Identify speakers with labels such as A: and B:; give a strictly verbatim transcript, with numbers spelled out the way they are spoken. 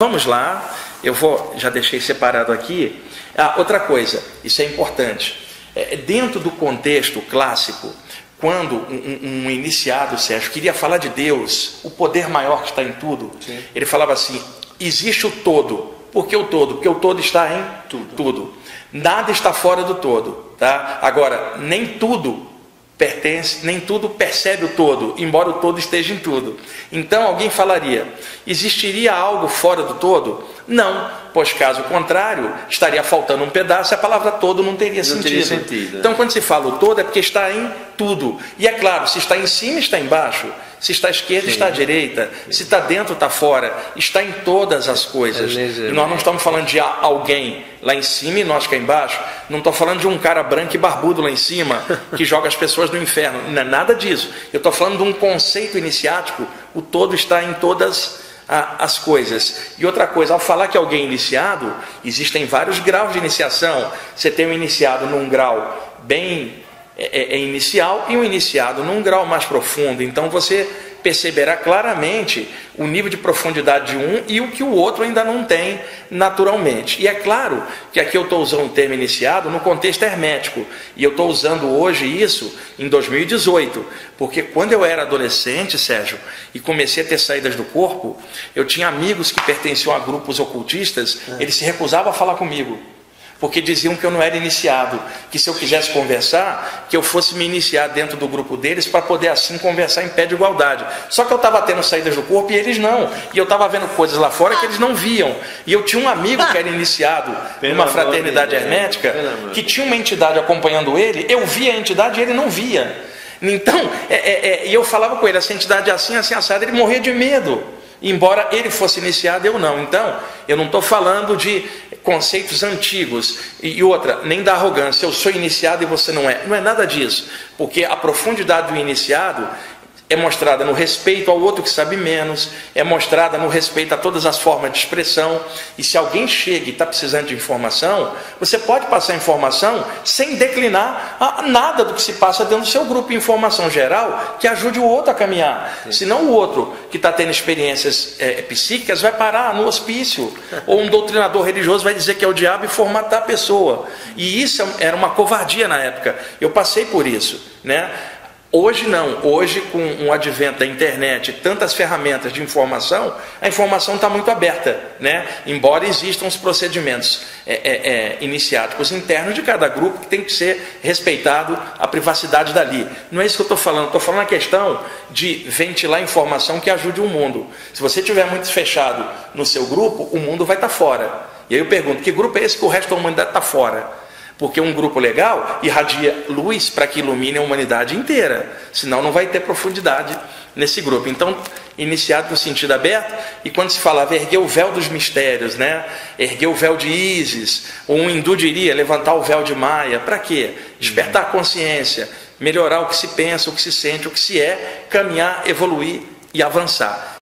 A: Vamos lá, eu vou, já deixei separado aqui. Ah, outra coisa, isso é importante. É, dentro do contexto clássico, quando um, um iniciado, Sérgio, queria falar de Deus, o poder maior que está em tudo, sim, ele falava assim: existe o todo. Por que o todo? Porque o todo está em tudo. tudo. Nada está fora do todo. Tá? Agora, nem tudo pertence, nem tudo percebe o todo, embora o todo esteja em tudo. Então alguém falaria: existiria algo fora do todo? Não, pois caso contrário, estaria faltando um pedaço e a palavra todo não teria, não sentido. teria sentido. Então quando se fala o todo é porque está em tudo. E é claro, se está em cima, está embaixo. Se está à esquerda, sim, está à direita. Se está dentro, está fora. Está em todas as coisas. É, e nós não estamos falando de alguém lá em cima e nós cá embaixo. Não estou falando de um cara branco e barbudo lá em cima que joga as pessoas no inferno. Não é nada disso. Eu estou falando de um conceito iniciático. O todo está em todas as coisas. E outra coisa, ao falar que alguém é iniciado, existem vários graus de iniciação. Você tem um iniciado num grau bem É, é inicial e um iniciado num grau mais profundo. Então você perceberá claramente o nível de profundidade de um e o que o outro ainda não tem naturalmente. E é claro que aqui eu estou usando o termo iniciado no contexto hermético, e eu estou usando hoje isso em dois mil e dezoito, porque quando eu era adolescente, Sérgio, e comecei a ter saídas do corpo, eu tinha amigos que pertenciam a grupos ocultistas, eles se recusavam a falar comigo, porque diziam que eu não era iniciado, que se eu quisesse conversar, que eu fosse me iniciar dentro do grupo deles para poder assim conversar em pé de igualdade. Só que eu estava tendo saídas do corpo e eles não, e eu estava vendo coisas lá fora que eles não viam. E eu tinha um amigo que era iniciado numa fraternidade hermética, que tinha uma entidade acompanhando ele, eu via a entidade e ele não via. Então, é, é, é, e eu falava com ele: essa entidade é assim, assim, assada. Ele morria de medo, embora ele fosse iniciado, eu não. Então, eu não estou falando de conceitos antigos, e outra, nem da arrogância, eu sou iniciado e você não é. Não é nada disso, porque a profundidade do iniciado é mostrada no respeito ao outro que sabe menos, é mostrada no respeito a todas as formas de expressão. E se alguém chega e está precisando de informação, você pode passar informação sem declinar nada do que se passa dentro do seu grupo, informação geral que ajude o outro a caminhar. Sim. Senão o outro que está tendo experiências é, psíquicas vai parar no hospício, ou um doutrinador religioso vai dizer que é o diabo e formatar a pessoa. E isso era uma covardia na época. Eu passei por isso, né? Hoje não, hoje com o advento da internet e tantas ferramentas de informação, a informação está muito aberta, né? Embora existam os procedimentos é, é, é, iniciáticos internos de cada grupo que tem que ser respeitado a privacidade dali. Não é isso que eu estou falando, estou falando a questão de ventilar informação que ajude o mundo. Se você estiver muito fechado no seu grupo, o mundo vai estar fora. E aí eu pergunto: que grupo é esse que o resto da humanidade está fora? Porque um grupo legal irradia luz para que ilumine a humanidade inteira, senão não vai ter profundidade nesse grupo. Então, iniciado no sentido aberto, e quando se falava erguer o véu dos mistérios, né? Erguer o véu de Ísis, ou um hindu diria levantar o véu de Maia, para quê? Despertar a consciência, melhorar o que se pensa, o que se sente, o que se é, caminhar, evoluir e avançar.